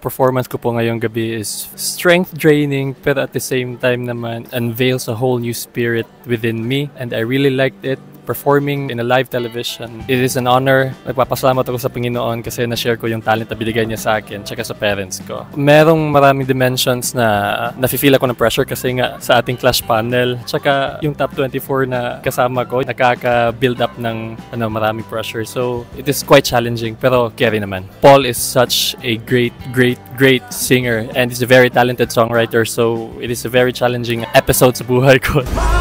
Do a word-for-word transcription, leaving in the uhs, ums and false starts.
performance ko po ngayong gabi is strength draining, pero at the same time naman unveils a whole new spirit within me, and I really liked it. Performing in a live television, it is an honor. Nagpapasalamat ako sa Panginoon kasi na-share ko yung talent na binigay niya sa akin tsaka sa parents ko. Merong maraming dimensions na nafe-feel ako ng pressure kasi nga sa ating clash panel tsaka yung top twenty-four na kasama ko nakaka-build up ng ano, maraming pressure. So it is quite challenging pero carry naman. Paul is such a great, great, great singer and is a very talented songwriter, so it is a very challenging episode sa buhay ko.